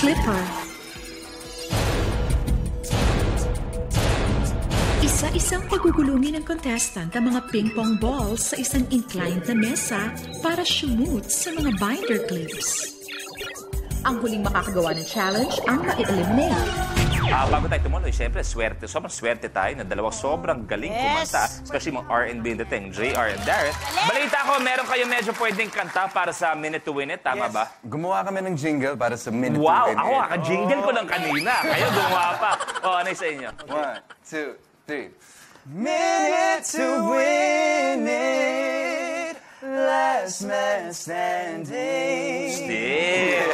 Clipper. Isa-isang pagugulungin ng contestant ang mga ping-pong balls sa isang inclined na mesa para shoot sa mga binder clips. Ang huling makakagawa ng challenge ang ma-eliminate. Bago tayo tumuloy, siyempre, sobrang swerte tayo na dalawang sobrang galing kumanta, especially mga R&B and the thing, JR and Darren. Balita ko, meron kayo medyo pwedeng kanta para sa Minute to Win It, tama ba? Gumawa kami ng jingle para sa Minute to Wow, Win It. ako jingle ko lang kanina. Kayo gumawa pa. Ano yung sa inyo? 1, 2, 3. Minute to win it, last man standing. Still.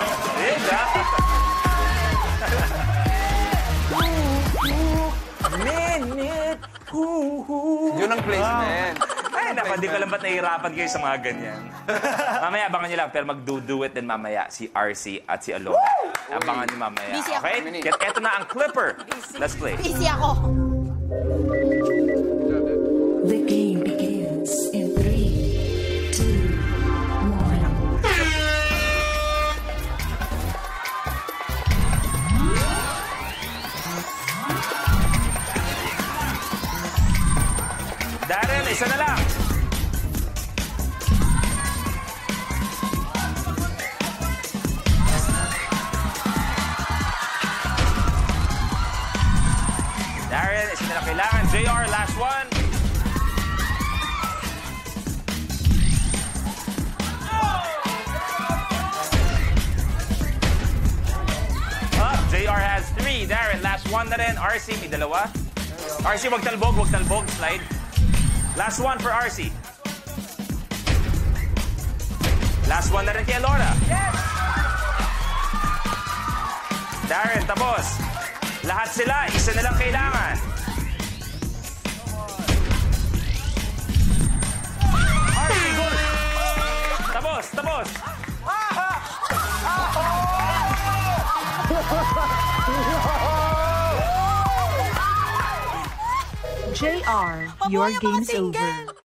Minute, yun ang placement. Ay, naku, di ko lang ba't nahihirapan kayo sa mga ganyan. Mamaya, abangan nyo lang. Pero mag-do it din mamaya si RC at si Alona. Abangan nyo mamaya. Busy ako. Okay? Eto na ang Clipper. Let's play. Busy ako. The game begins in 3, 2, 1. Darren, isa na lang. Darren, isa na lang kailangan. JR, last one. JR has 3. Darren, last one na rin. RC, may dalawa. RC, wag talbog. Slide. Last one for RC. Last one na rin kay Laura. Yes! Darren, tapos. Lahat sila, isa na lang kailangan. RC, good. Tapos. JR, your game's over.